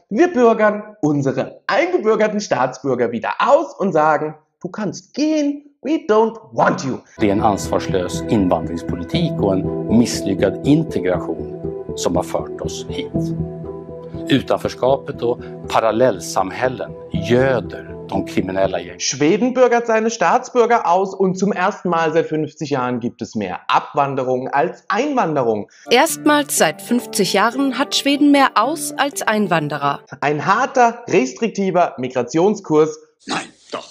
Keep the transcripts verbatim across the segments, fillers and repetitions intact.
Wir bürgern unsere eingebürgerten Staatsbürger wieder aus und sagen, du kannst gehen, we don't want you. Det är en ansvarslös invandringspolitik och en misslyckad integration som har fört oss hit. Utanförskapet och parallellsamhällen göder de kriminella gängen. Schweden bürgert seine Staatsbürger aus und zum ersten Mal seit fünfzig Jahren gibt es mehr Abwanderung als Einwanderung. Erstmals seit fünfzig Jahren hat Schweden mehr Aus- als Einwanderer. Ein harter, restriktiver Migrationskurs Nein, doch.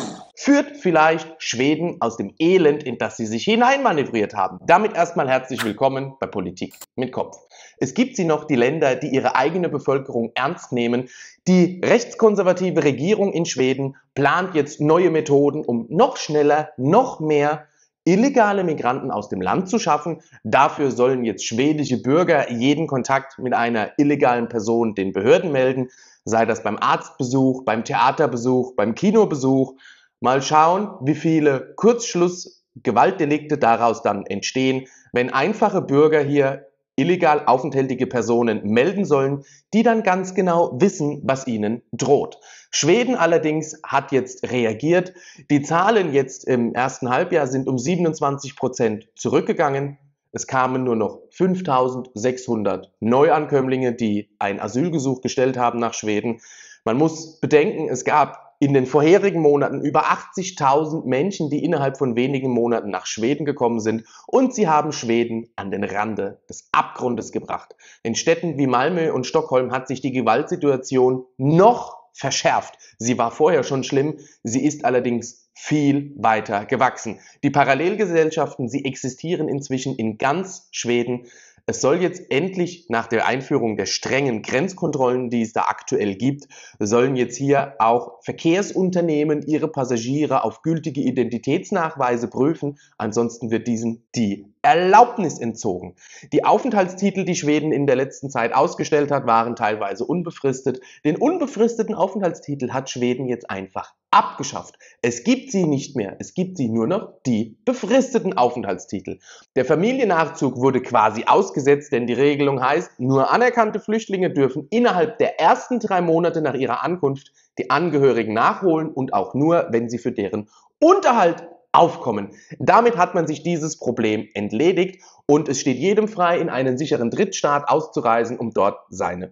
führt vielleicht Schweden aus dem Elend, in das sie sich hineinmanövriert haben. Damit erstmal herzlich willkommen bei Politik mit Kopf. Es gibt sie noch, die Länder, die ihre eigene Bevölkerung ernst nehmen. Die rechtskonservative Regierung in Schweden plant jetzt neue Methoden, um noch schneller, noch mehr illegale Migranten aus dem Land zu schaffen. Dafür sollen jetzt schwedische Bürger jeden Kontakt mit einer illegalen Person den Behörden melden, sei das beim Arztbesuch, beim Theaterbesuch, beim Kinobesuch. Mal schauen, wie viele Kurzschluss-Gewaltdelikte daraus dann entstehen, wenn einfache Bürger hier illegal aufenthaltige Personen melden sollen, die dann ganz genau wissen, was ihnen droht. Schweden allerdings hat jetzt reagiert. Die Zahlen jetzt im ersten Halbjahr sind um siebenundzwanzig Prozent zurückgegangen. Es kamen nur noch fünftausendsechshundert Neuankömmlinge, die ein Asylgesuch gestellt haben nach Schweden. Man muss bedenken, es gab in den vorherigen Monaten über achtzigtausend Menschen, die innerhalb von wenigen Monaten nach Schweden gekommen sind, und sie haben Schweden an den Rande des Abgrundes gebracht. In Städten wie Malmö und Stockholm hat sich die Gewaltsituation noch verschärft. Sie war vorher schon schlimm, sie ist allerdings viel weiter gewachsen. Die Parallelgesellschaften, sie existieren inzwischen in ganz Schweden. Es soll jetzt endlich nach der Einführung der strengen Grenzkontrollen, die es da aktuell gibt, sollen jetzt hier auch Verkehrsunternehmen ihre Passagiere auf gültige Identitätsnachweise prüfen. Ansonsten wird diesen die Erlaubnis entzogen. Die Aufenthaltstitel, die Schweden in der letzten Zeit ausgestellt hat, waren teilweise unbefristet. Den unbefristeten Aufenthaltstitel hat Schweden jetzt einfach abgeschafft. Es gibt sie nicht mehr. Es gibt sie nur noch die befristeten Aufenthaltstitel. Der Familiennachzug wurde quasi ausgesetzt, denn die Regelung heißt, nur anerkannte Flüchtlinge dürfen innerhalb der ersten drei Monate nach ihrer Ankunft die Angehörigen nachholen und auch nur, wenn sie für deren Unterhalt aufkommen. Damit hat man sich dieses Problem entledigt und es steht jedem frei, in einen sicheren Drittstaat auszureisen, um dort seine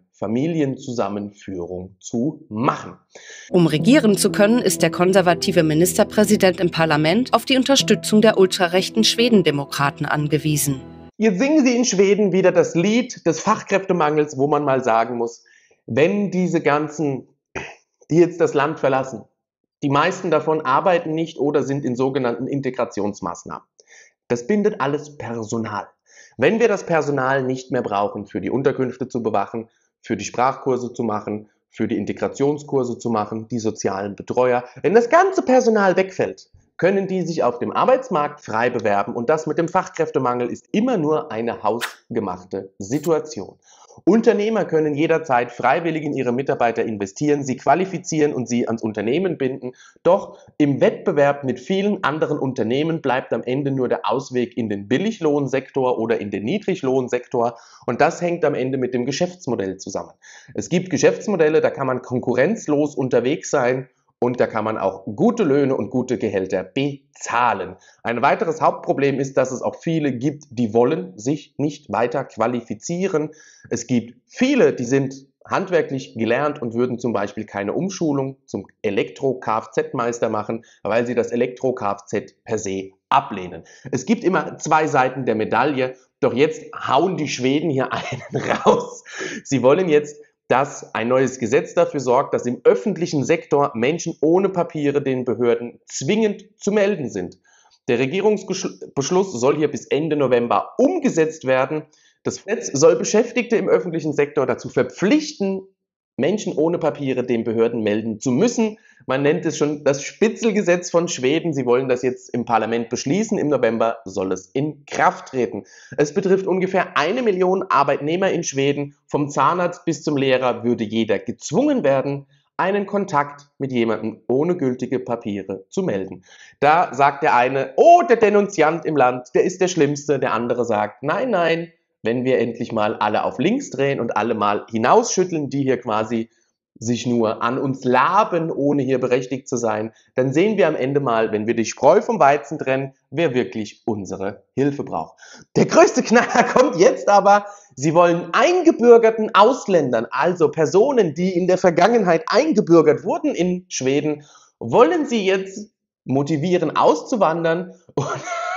Familienzusammenführung zu machen. Um regieren zu können, ist der konservative Ministerpräsident im Parlament auf die Unterstützung der ultrarechten Schwedendemokraten angewiesen. Jetzt singen sie in Schweden wieder das Lied des Fachkräftemangels, wo man mal sagen muss, wenn diese ganzen, die jetzt das Land verlassen, die meisten davon arbeiten nicht oder sind in sogenannten Integrationsmaßnahmen. Das bindet alles Personal. Wenn wir das Personal nicht mehr brauchen, für die Unterkünfte zu bewachen, für die Sprachkurse zu machen, für die Integrationskurse zu machen, die sozialen Betreuer, wenn das ganze Personal wegfällt, können die sich auf dem Arbeitsmarkt frei bewerben und das mit dem Fachkräftemangel ist immer nur eine hausgemachte Situation. Unternehmer können jederzeit freiwillig in ihre Mitarbeiter investieren, sie qualifizieren und sie ans Unternehmen binden. Doch im Wettbewerb mit vielen anderen Unternehmen bleibt am Ende nur der Ausweg in den Billiglohnsektor oder in den Niedriglohnsektor und das hängt am Ende mit dem Geschäftsmodell zusammen. Es gibt Geschäftsmodelle, da kann man konkurrenzlos unterwegs sein. Und da kann man auch gute Löhne und gute Gehälter bezahlen. Ein weiteres Hauptproblem ist, dass es auch viele gibt, die wollen sich nicht weiter qualifizieren. Es gibt viele, die sind handwerklich gelernt und würden zum Beispiel keine Umschulung zum Elektro-Kfz-Meister machen, weil sie das Elektro-Kfz per se ablehnen. Es gibt immer zwei Seiten der Medaille, doch jetzt hauen die Schweden hier einen raus. Sie wollen jetzt, dass ein neues Gesetz dafür sorgt, dass im öffentlichen Sektor Menschen ohne Papiere den Behörden zwingend zu melden sind. Der Regierungsbeschluss soll hier bis Ende November umgesetzt werden. Das Gesetz soll Beschäftigte im öffentlichen Sektor dazu verpflichten, Menschen ohne Papiere den Behörden melden zu müssen. Man nennt es schon das Spitzelgesetz von Schweden. Sie wollen das jetzt im Parlament beschließen. Im November soll es in Kraft treten. Es betrifft ungefähr eine Million Arbeitnehmer in Schweden. Vom Zahnarzt bis zum Lehrer würde jeder gezwungen werden, einen Kontakt mit jemandem ohne gültige Papiere zu melden. Da sagt der eine, oh, der Denunziant im Land, der ist der Schlimmste. Der andere sagt, nein, nein, wenn wir endlich mal alle auf links drehen und alle mal hinausschütteln, die hier quasi sich nur an uns laben, ohne hier berechtigt zu sein, dann sehen wir am Ende mal, wenn wir die Spreu vom Weizen trennen, wer wirklich unsere Hilfe braucht. Der größte Knaller kommt jetzt aber: Sie wollen eingebürgerten Ausländern, also Personen, die in der Vergangenheit eingebürgert wurden in Schweden, wollen sie jetzt motivieren, auszuwandern. Und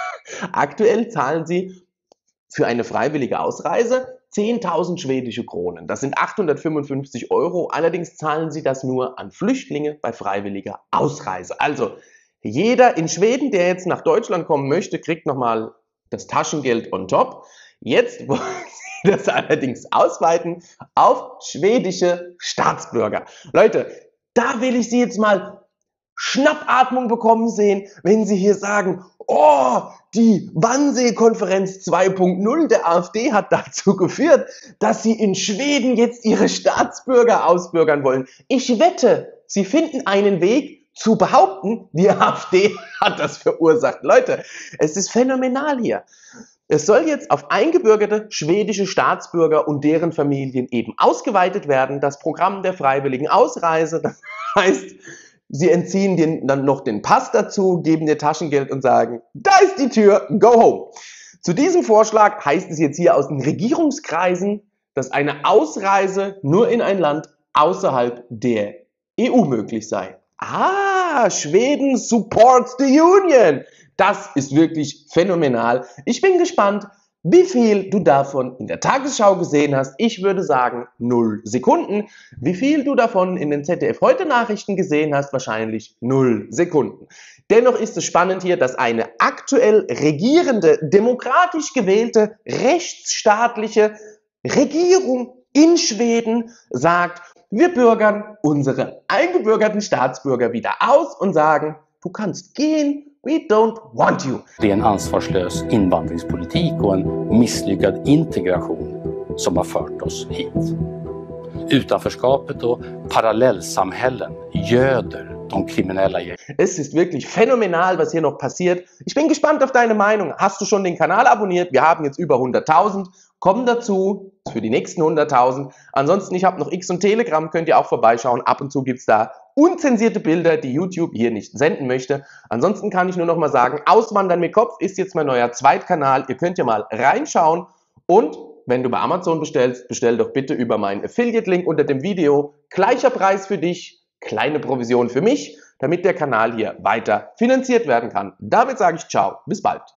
aktuell zahlen sie für eine freiwillige Ausreise zehntausend schwedische Kronen. Das sind achthundertfünfundfünfzig Euro. Allerdings zahlen sie das nur an Flüchtlinge bei freiwilliger Ausreise. Also jeder in Schweden, der jetzt nach Deutschland kommen möchte, kriegt nochmal das Taschengeld on top. Jetzt wollen sie das allerdings ausweiten auf schwedische Staatsbürger. Leute, da will ich Sie jetzt mal Schnappatmung bekommen sehen, wenn Sie hier sagen: Oh, die Wannsee-Konferenz zwei Punkt null der AfD hat dazu geführt, dass sie in Schweden jetzt ihre Staatsbürger ausbürgern wollen. Ich wette, Sie finden einen Weg zu behaupten, die AfD hat das verursacht. Leute, es ist phänomenal hier. Es soll jetzt auf eingebürgerte schwedische Staatsbürger und deren Familien eben ausgeweitet werden, das Programm der freiwilligen Ausreise. Das heißt, sie entziehen dir dann noch den Pass dazu, geben dir Taschengeld und sagen: Da ist die Tür, go home. Zu diesem Vorschlag heißt es jetzt hier aus den Regierungskreisen, dass eine Ausreise nur in ein Land außerhalb der E U möglich sei. Ah, Schweden supports the Union. Das ist wirklich phänomenal. Ich bin gespannt, wie viel du davon in der Tagesschau gesehen hast. Ich würde sagen null Sekunden. Wie viel du davon in den Z D F Heute Nachrichten gesehen hast, wahrscheinlich null Sekunden. Dennoch ist es spannend hier, dass eine aktuell regierende, demokratisch gewählte, rechtsstaatliche Regierung in Schweden sagt: Wir bürgern unsere eingebürgerten Staatsbürger wieder aus und sagen: Du kannst gehen. We don't want you. Det är en ansvarslös invandringspolitik och en misslyckad integration som har fört oss hit. Utanförskapet och parallellsamhällen göder de kriminella gängen. Es ist wirklich phänomenal, was hier noch passiert. Ich bin gespannt auf deine Meinung. Hast du schon den Kanal abonniert? Wir haben jetzt über hunderttausend. Komm dazu für die nächsten hunderttausend. Ansonsten, ich habe noch X und Telegram, könnt ihr auch vorbeischauen. Ab und zu gibt es da unzensierte Bilder, die YouTube hier nicht senden möchte. Ansonsten kann ich nur noch mal sagen, Auswandern mit Kopf ist jetzt mein neuer Zweitkanal. Ihr könnt ja mal reinschauen. Und wenn du bei Amazon bestellst, bestell doch bitte über meinen Affiliate-Link unter dem Video. Gleicher Preis für dich, kleine Provision für mich, damit der Kanal hier weiter finanziert werden kann. Damit sage ich ciao, bis bald.